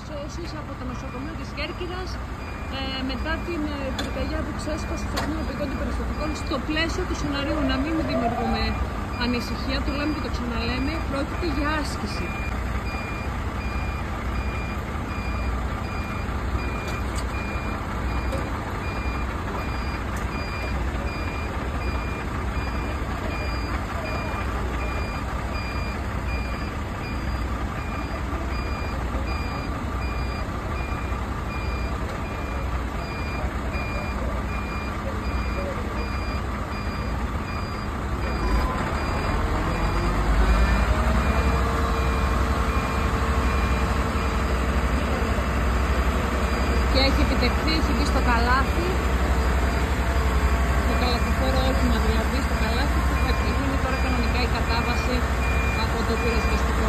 νοσήσεις από το νοσοκομείο της Κέρκυρας μετά την πυρκαγιά που ξέσπασε στο Τμήμα Επιγόντων Περιστατικών στο πλαίσιο του σενάριου. Να μην δημιουργούμε ανησυχία, το λέμε και το ξαναλέμε, πρόκειται για άσκηση. Και έχει επιτευχθεί, έχει μπει στο καλάθι, το καλαθιφόρο όχημα δηλαδή στο καλάθι, που θα γίνει τώρα κανονικά η κατάβαση από το πυροσβεστικό.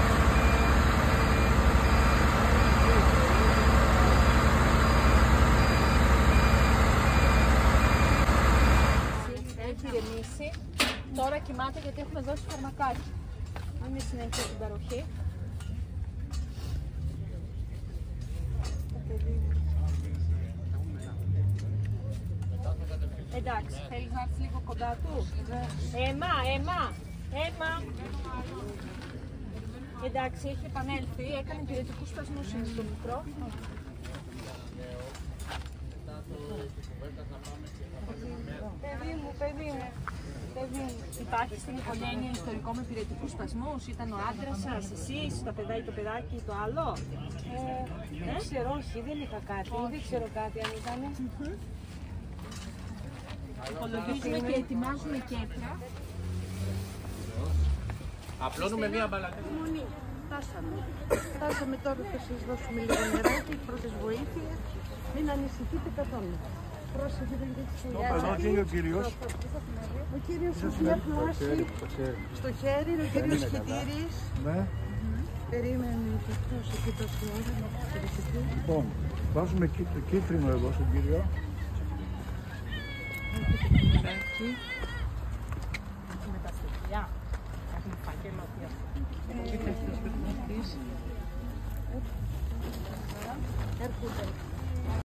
Έχει ηρεμήσει, τώρα κοιμάται γιατί έχουμε δώσει φαρμακάκι. Είναι συνέχεια στην παροχή. Εντάξει, θέλεις να έρθεις λίγο κοντά του. Έμα. Εντάξει, έχει επανέλθει, έκανε πυρετικούς σπασμούς είναι το μικρό. Παιδί μου. Υπάρχει στην οικογένεια ιστορικό με πυρετικούς σπασμούς? Ήταν ο άντρας σας, εσείς, το παιδάκι, το άλλο? Δεν ξέρω, όχι, δεν είχα κάτι. Δεν ξέρω κάτι αν ήταν. Υπολογίζουμε και ετοιμάζουμε κέντρα. Απλώνουμε μία μπαλακά. Φτάσαμε τώρα, θα σας δώσουμε λίγο νεράκι, πρώτες βοήθειες. Μην ανησυχείτε καθόλου. Πρόσεχε, δεν Εδώ και είναι ο κύριος. Ο κύριος έχει μια φλάση στο χέρι, ο κύριος Χιτήρης. Ναι. Περίμενε εκτός εκεί το χέρι να προσεχθεί. Λοιπόν, βάζουμε κίτρινο εδώ στον κύριο. Εκεί. Με τα στοιχεία.